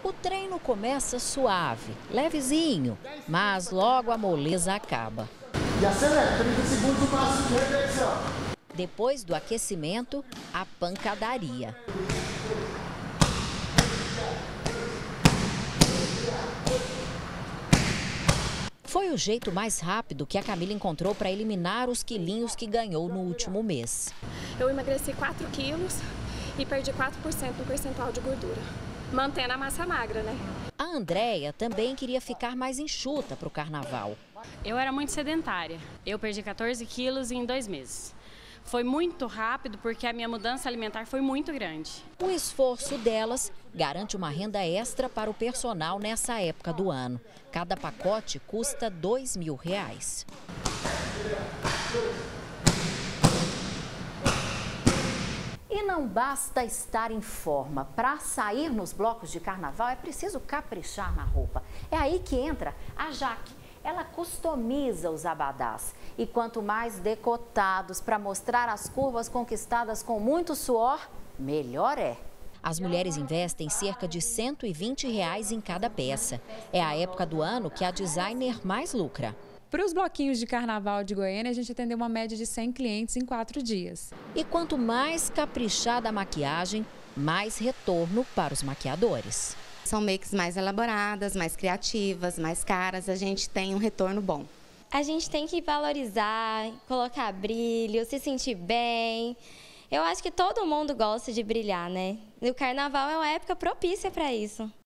O treino começa suave, levezinho, mas logo a moleza acaba. E acelera, 30 segundos o máximo de repetição. Depois do aquecimento, a pancadaria. Foi o jeito mais rápido que a Camila encontrou para eliminar os quilinhos que ganhou no último mês. Eu emagreci 4 quilos e perdi 4% no percentual de gordura, mantendo a massa magra, né? A Andréia também queria ficar mais enxuta para o carnaval. Eu era muito sedentária. Eu perdi 14 quilos em 2 meses. Foi muito rápido porque a minha mudança alimentar foi muito grande. O esforço delas garante uma renda extra para o personal nessa época do ano. Cada pacote custa R$2.000. E não basta estar em forma. Para sair nos blocos de carnaval é preciso caprichar na roupa. É aí que entra a Jaque. Ela customiza os abadás. E quanto mais decotados para mostrar as curvas conquistadas com muito suor, melhor é. As mulheres investem cerca de R$120 em cada peça. É a época do ano que a designer mais lucra. Para os bloquinhos de carnaval de Goiânia, a gente atendeu uma média de 100 clientes em 4 dias. E quanto mais caprichada a maquiagem, mais retorno para os maquiadores. São makes mais elaboradas, mais criativas, mais caras, a gente tem um retorno bom. A gente tem que valorizar, colocar brilho, se sentir bem. Eu acho que todo mundo gosta de brilhar, né? E o carnaval é uma época propícia para isso.